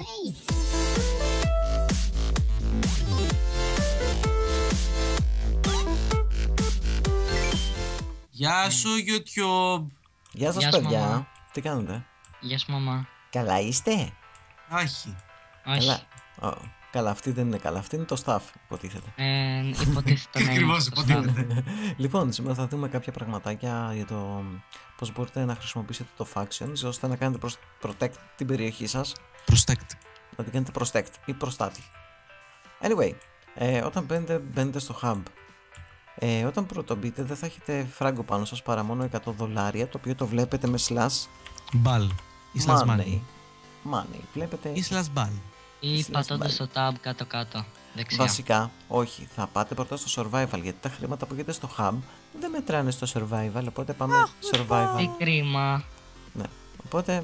Γεια σου YouTube. Γεια σας παιδιά, μαμά. Τι κάνετε? Γεια σου μαμά. Καλά είστε? Όχι. Όχι. Καλά, αυτή δεν είναι καλά, αυτή είναι το staff υποτίθεται. Υποτίθεται. Ακριβώς υποτίθεται. Λοιπόν, σήμερα θα δούμε κάποια πραγματάκια για το πώς μπορείτε να χρησιμοποιήσετε το Factions ώστε να κάνετε protect την περιοχή σας. Protect. Να την κάνετε protect ή προστάτη. Anyway, όταν μπαίνετε στο hub, όταν πρωτομπείτε δεν θα έχετε φράγκο πάνω σας παρά μόνο $100, το οποίο το βλέπετε με slash Ball ή slash money. Money, βλέπετε. Ή slash ball. Ή πατώντας στο tab κάτω-κάτω. Δεξιά. Βασικά, όχι, θα πάτε πρώτα στο survival γιατί τα χρήματα που έχετε στο hub δεν μετράνε στο survival, οπότε πάμε survival. Τι κρίμα. Ναι, οπότε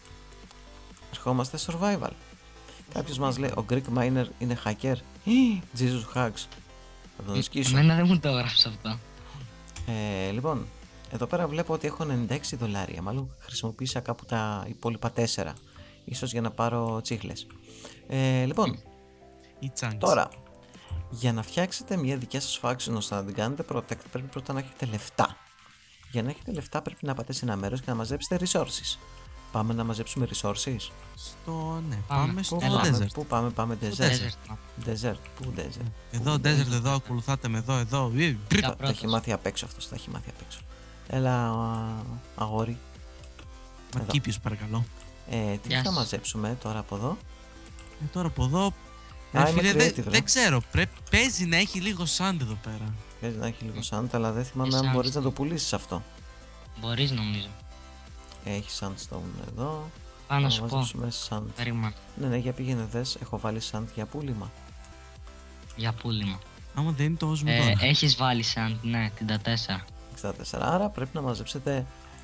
ερχόμαστε survival. Κάποιος μας λέει ο Greek Miner είναι hacker. Jesus hacks. Θα τον σκίσω. Εμένα δεν μου το έγραψε αυτό. Λοιπόν, εδώ πέρα βλέπω ότι έχω $96. Μάλλον χρησιμοποίησα κάπου τα υπόλοιπα 4. Ίσως για να πάρω τσίχλες. Λοιπόν, τώρα, για να φτιάξετε μια δικιά σας faction ώστε να την κάνετε protect, πρέπει πρώτα να έχετε λεφτά. Για να έχετε λεφτά πρέπει να πάτε σε ένα μέρος και να μαζέψετε resources. Πάμε να μαζέψουμε resources. Ναι, πάμε στο desert. Πού πάμε desert. Πού desert? Εδώ desert, εδώ ακολουθάτε με εδώ. Τα έχει μάθει απ' έξω αυτός, τα έχει μάθει απ' έξω. Έλα αγόρι. Μακίπιος παρακαλώ. Τι θα μαζέψουμε τώρα από εδώ? Τώρα από εδώ. Δεν ξέρω. Παίζει να έχει λίγο sand εδώ πέρα. Παίζει να έχει λίγο sand, αλλά δεν θυμάμαι αν μπορείς να το πουλήσεις αυτό. Μπορείς νομίζω. Έχει sandstone εδώ. Πάω να σου πω. Περίμενα. Ναι, για πήγαινε δες. Έχω βάλει sand για πούλημα. Για πούλημα. Άμα δεν είναι το όσο μου τώρα. Έχεις βάλει sand, ναι, την τα 4. 64. Άρα πρέπει να μαζέψετε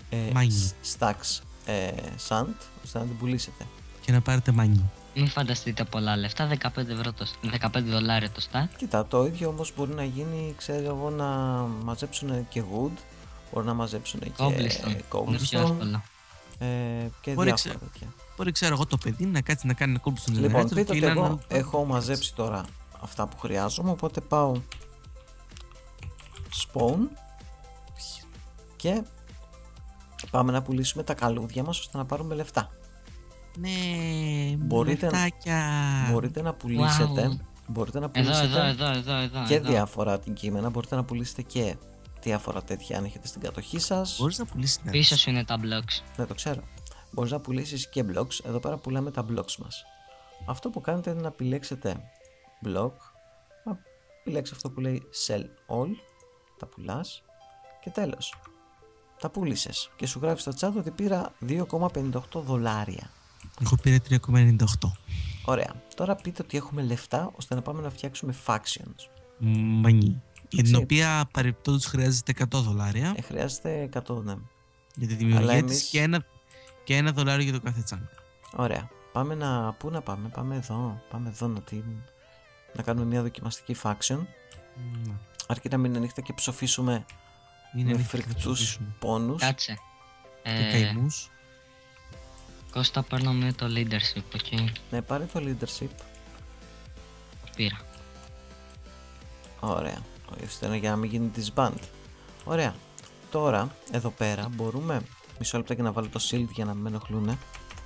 stacks sand ώστε να την πουλήσετε. Και να πάρετε μάνι. Μην φανταστείτε πολλά λεφτά, $15 το stack. Κοίτα, το ίδιο όμως μπορεί να γίνει, ξέρω εγώ, να μαζέψουν και wood, μπορεί να μαζέψουν και cobblestone και διάφορα τέτοια. Μπορεί, ξέρω εγώ, το παιδί να κάτσει να κάνει cobblestone. Λοιπόν, πείτε ότι εγώ έχω μαζέψει τώρα αυτά που χρειάζομαι, οπότε πάω spawn και πάμε να πουλήσουμε τα καλούδια μας ώστε να πάρουμε λεφτά. Ναι, μπορείτε να πουλήσετε. Μπορείτε να πουλήσετε και διάφορα αντικείμενα. Μπορείτε να πουλήσετε και διάφορα τέτοια αν έχετε στην κατοχή σας. Μπορείς να πουλήσεις. Πίσω σου είναι τα blocks. Ναι, το ξέρω. Μπορείς να πουλήσεις και blocks. Εδώ πέρα πουλάμε τα blocks μας. Αυτό που κάνετε είναι να επιλέξετε block. Να επιλέξετε αυτό που λέει sell all. Τα πουλάς και τέλος. Τα πούλησες και σου γράφει στο chat ότι πήρα $2,58. Εγώ πήρα 3,98. Ωραία. Τώρα πείτε ότι έχουμε λεφτά ώστε να πάμε να φτιάξουμε factions. Μανί. Για την οποία παρεπτόντως χρειάζεται $100. Χρειάζεται 100, ναι. Για τη δημιουργία της και $1 για το κάθε chunk. Ωραία. Πάμε πού να πάμε? Πάμε εδώ. Πάμε εδώ να κάνουμε μια δοκιμαστική faction. Αρκεί να μην ανοιχτά και ψοφήσουμε με φρικτούς πόνους. Κάτσε. Και καημούς. Κώστα, παίρνω με το leadership, ok. Ναι, πάρε το leadership. Το πήρα. Ωραία. Ώστε για να μην γίνει disband. Ωραία. Τώρα, εδώ πέρα μπορούμε. Μισό λεπτό και να βάλω το shield για να μην με ενοχλούνε.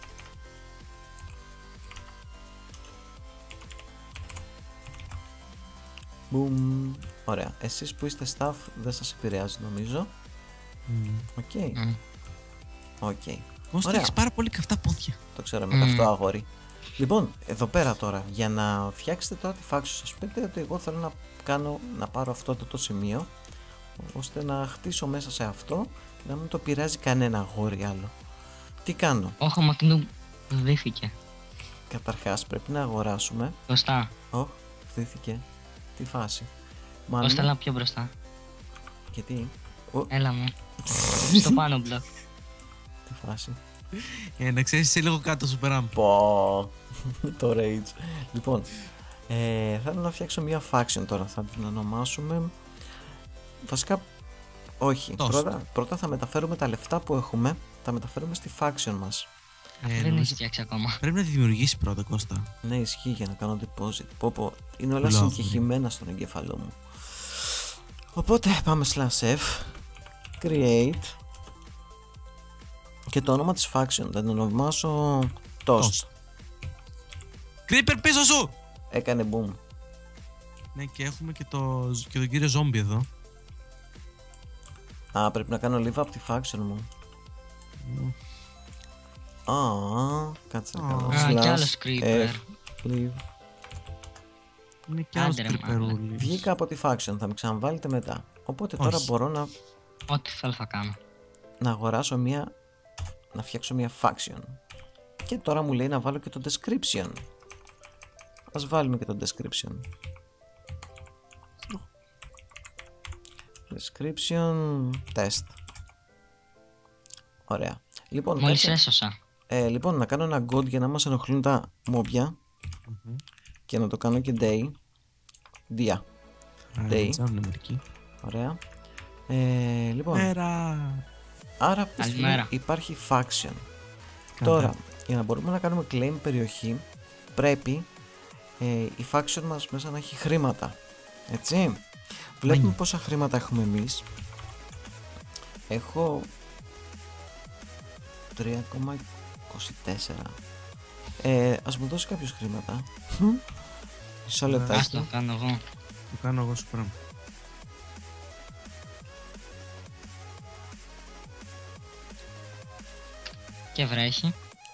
Boom. Ωραία. Εσείς που είστε staff δεν σας επηρεάζει νομίζω. Οκ. Οκ. Κώστα, έχεις πάρα πολύ καυτά πόδια. Το ξέρω, με καυτό αγόρι. Λοιπόν, εδώ πέρα τώρα, για να φτιάξετε τώρα τη faction σας, πείτε ότι εγώ θέλω να πάρω αυτό το σημείο, ώστε να χτίσω μέσα σε αυτό και να μην το πειράζει κανένα αγόρι άλλο. Τι κάνω? Όχι, μα κοινού βδίθηκε. Καταρχάς πρέπει να αγοράσουμε. Μπροστά. Βδίθηκε. Τι φάση? Κώστα, έλα πιο μπροστά. Και τι? Έλα μου. Στο πάνω μπλοκ. Τι φάση? Να ξέρεις, είσαι λίγο κάτω σου περάμε. Πω. Το rage. Λοιπόν, θέλω να φτιάξω μια faction τώρα. Θα την ονομάσουμε. Βασικά, όχι. Πρώτα θα μεταφέρουμε τα λεφτά που έχουμε. Τα μεταφέρουμε στη faction μας. Δεν έχει φτιάξει ακόμα. Πρέπει να τη δημιουργήσει πρώτα, Κώστα. Ναι, ισχύει για να κάνω deposit. Είναι όλα συγχυμένα στον εγκέφαλό μου. Οπότε πάμε /F, create και το όνομα της faction θα το ονομάσω Toast. Creeper πίσω σου! Έκανε boom. Ναι, και έχουμε και τον κύριο ζόμπι εδώ. Α, πρέπει να κάνω leave από τη faction μου. Κάτσε να κάνω κι άλλος creeper. Leave. Είναι κι άλλος creeperούλης. Βγήκα από τη faction, θα με ξαναβάλετε μετά. Οπότε τώρα μπορώ να... Ό,τι θέλω θα κάνω. Να αγοράσω μια... Να φτιάξω μια faction. Και τώρα μου λέει να βάλω και το description. Ας βάλουμε και το description. Description test. Ωραία. Λοιπόν, μόλις έσωσα. Λοιπόν, να κάνω ένα god για να μας ενοχλούν τα μόμπια. Και να το κάνω και day. Dia. Day. Ωραία. Λοιπόν. Άρα αυτή τη στιγμή υπάρχει faction. Τώρα, για να μπορούμε να κάνουμε claim περιοχή, πρέπει η faction μας μέσα να έχει χρήματα. Έτσι. Βλέπουμε πόσα χρήματα έχουμε εμείς. Έχω 3,24. Ας μου δώσει κάποιος χρήματα. Μισό λεπτάκι. Ας το κάνω εγώ. Το κάνω εγώ σου πράγμα. Και βρέχει.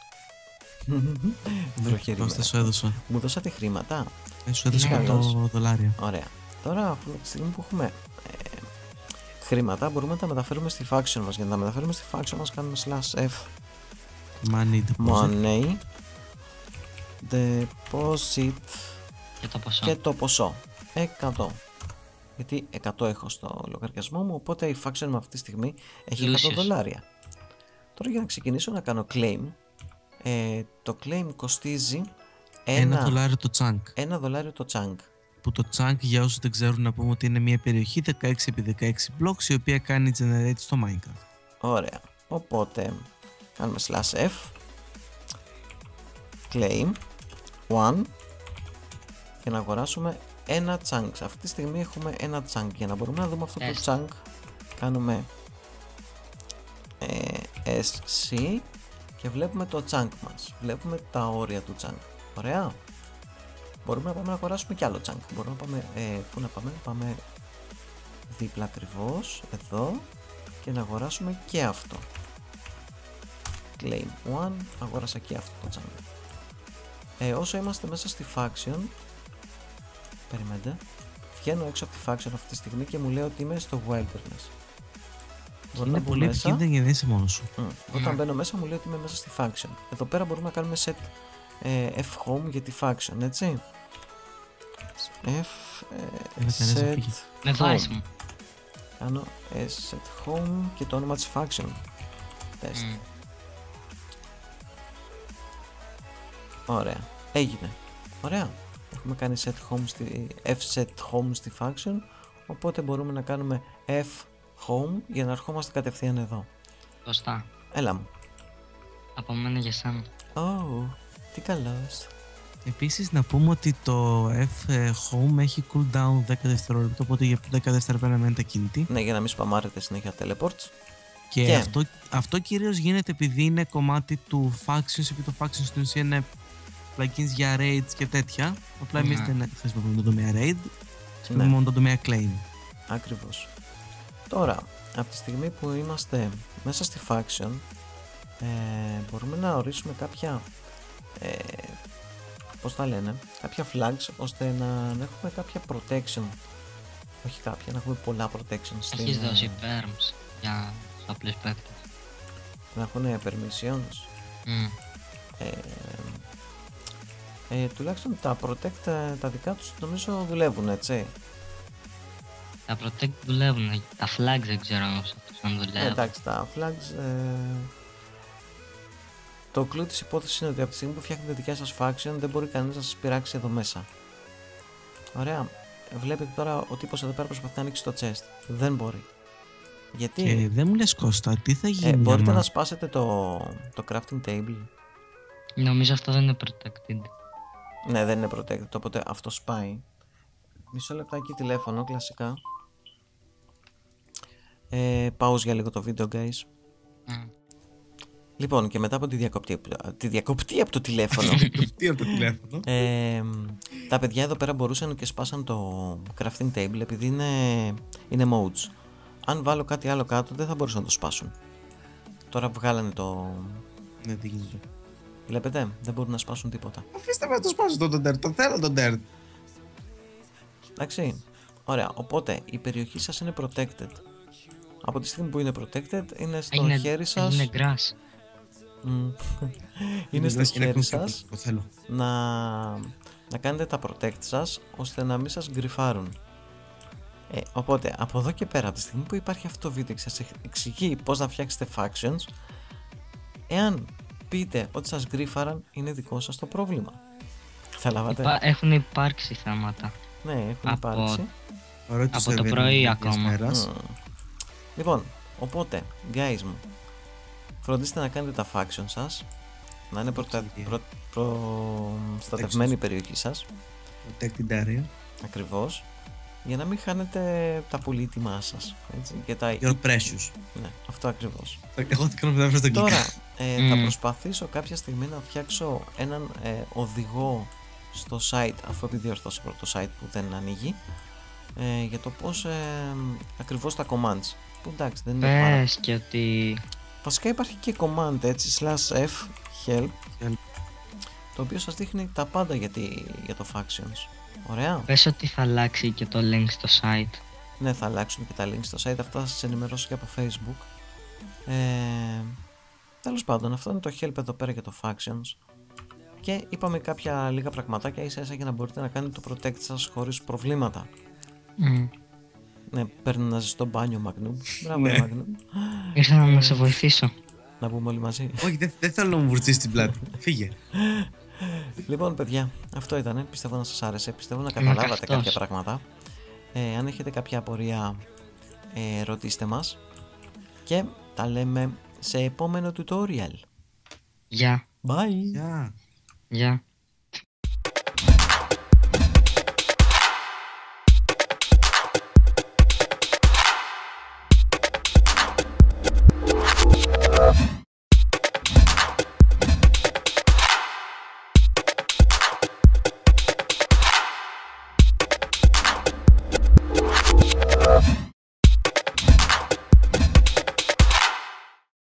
Κώστα σου έδωσα. Μου δώσατε χρήματα. Σου έδωσα $100. Ωραία. Τώρα, από τη στιγμή που έχουμε χρήματα, μπορούμε να τα μεταφέρουμε στη faction μας. Για να τα μεταφέρουμε στη faction μας κάνουμε /F money deposit και το ποσό 100. Γιατί 100 έχω στο λογαριασμό μου, οπότε η faction μου αυτή τη στιγμή έχει $100. Τώρα για να ξεκινήσω να κάνω claim, το claim κοστίζει $1 το chunk. $1 το chunk. Που το chunk, για όσους δεν ξέρουν, να πούμε ότι είναι μια περιοχή 16x16 blocks η οποία κάνει generate στο Minecraft. Ωραία. Οπότε κάνουμε /F claim 1 και να αγοράσουμε ένα chunk. Αυτή τη στιγμή έχουμε ένα chunk. Για να μπορούμε να δούμε αυτό το chunk, κάνουμε SC και βλέπουμε το chunk μας. Βλέπουμε τα όρια του chunk. Ωραία. Μπορούμε να πάμε να αγοράσουμε κι άλλο chunk. Μπορούμε να πάμε, πού να πάμε, πάμε δίπλα ακριβώς, εδώ, και να αγοράσουμε και αυτό. Claim 1, αγόρασα και αυτό το chunk. Όσο είμαστε μέσα στη faction, περιμένετε, βγαίνω έξω από τη faction αυτή τη στιγμή και μου λέει ότι είμαι στο wilderness. Είναι πολύ επικίνδυνο γιατί δεν είσαι μόνος σου. Όταν μπαίνω μέσα μου λέει ότι είμαι μέσα στη faction. Εδώ πέρα μπορούμε να κάνουμε set F home για τη faction, έτσι. Set home. Κάνω set home και το όνομα της faction. Test. Ωραία. Έγινε. Ωραία. Έχουμε κάνει F set home στη faction. Οπότε μπορούμε να κάνουμε F home για να ερχόμαστε κατευθείαν εδώ. Σωστά. Έλα μου. Από μένα για σένα. Τι καλός. Επίσης να πούμε ότι το F home έχει cooldown 10 δευτερόλεπτα, οπότε για 10 δευτερόλεπτα πρέπει να μένετε κινητή. Ναι, για να μην σπαμάρετε συνέχεια teleports. Και αυτό κυρίως γίνεται επειδή είναι κομμάτι του factions, επειδή το factions στην ουσία είναι plugins για raids και τέτοια. Απλά εμείς δεν χρησιμοποιούμε το τομέα raid, χρησιμοποιούμε μόνο το τομέα claim. Ακριβώς. Τώρα, από τη στιγμή που είμαστε μέσα στη faction, μπορούμε να ορίσουμε κάποια, πώς τα λένε, κάποια flags, ώστε να έχουμε κάποια protection. Όχι κάποια, να έχουμε πολλά protection. Έχεις δώσει perms για τους απλούς παίκτες. Να έχουν permissions. Τουλάχιστον τα protect τα δικά τους νομίζω δουλεύουν, έτσι. Τα protect δουλεύουν, τα flags δεν ξέρω αν δουλεύουν. Εντάξει, τα flags, το κλου της υπόθεσης είναι ότι από τη στιγμή που φτιάχνετε δικιά σας faction δεν μπορεί κανείς να σας πειράξει εδώ μέσα. Ωραία. Βλέπετε τώρα ο τύπος εδώ πέρα προσπαθεί να ανοίξει το chest. Δεν μπορεί. Γιατί? Και δεν μου λες Κώστα, τι θα γίνει? Μπορείτε να σπάσετε το crafting table. Νομίζω αυτό δεν είναι protected. Ναι, δεν είναι protected, οπότε αυτό σπάει. Μισό λεπτάκι τηλέφωνο, κλασικά. Pause για λίγο το βίντεο, guys. Λοιπόν, και μετά από τη διακοπτή από το τηλέφωνο. Τα παιδιά εδώ πέρα μπορούσαν και σπάσαν το crafting table επειδή είναι modes. Αν βάλω κάτι άλλο κάτω δεν θα μπορούσαν να το σπάσουν. Τώρα βγάλανε το... Ναι, τι γίνεται. Βλέπετε, δεν μπορούν να σπάσουν τίποτα. Αφήστε με να το σπάσω τον dirt, τον θέλω τον dirt. Εντάξει, ωραία, οπότε η περιοχή σας είναι protected. Από τη στιγμή που είναι protected είναι στο χέρι σας. Είναι grass. Είναι στο χέρι σας να κάνετε τα protect σας ώστε να μην σας γκριφάρουν. Οπότε από εδώ και πέρα, από τη στιγμή που υπάρχει αυτό το βίντεο και σας εξηγεί πώς να φτιάξετε factions, εάν πείτε ότι σας γκριφάραν, είναι δικό σας το πρόβλημα. Καταλάβατε. Έχουν υπάρξει θέματα. Ναι, έχουν υπάρξει. Από το πρωί ακόμα. Λοιπόν, οπότε, guys μου, φροντίστε να κάνετε τα faction σας, να είναι προστατευμένη η περιοχή σας. Protected area. Ακριβώς. Για να μην χάνετε τα πολύτιμά σας. Έτσι, και τα... Your precious. Ναι, αυτό ακριβώς. Εγώ θα κάνω στον Τώρα, θα προσπαθήσω κάποια στιγμή να φτιάξω έναν οδηγό στο site, αφού επιδιορθώσω το site που δεν ανοίγει, για το πώς ακριβώς τα commands. Που εντάξει, δεν είναι πάρα... Πες και ότι... Βασικά υπάρχει και command έτσι, /f help, το οποίο σας δείχνει τα πάντα για το factions. Ωραία. Πες ότι θα αλλάξει και το link στο site. Ναι, θα αλλάξουν και τα links στο site, αυτά θα σας ενημερώσω και από Facebook. Τέλος πάντων, αυτό είναι το help εδώ πέρα για το factions. Και είπαμε κάποια λίγα πραγματάκια ίσα για να μπορείτε να κάνετε το protect σας χωρίς προβλήματα. Ναι, παίρνω ένα ζεστό μπάνιο, Magnum. Μπράβο, Magnum. Ήρθα να σε βοηθήσω. Να πούμε όλοι μαζί. Όχι, δεν θέλω να μου βουρτσίσει την πλάτη. Φύγε. Λοιπόν, παιδιά, αυτό ήτανε. Πιστεύω να σας άρεσε. Πιστεύω να καταλάβατε κάποια πράγματα. Αν έχετε κάποια απορία, ρωτήστε μας. Και τα λέμε σε επόμενο tutorial. Γεια. Bye. Γεια.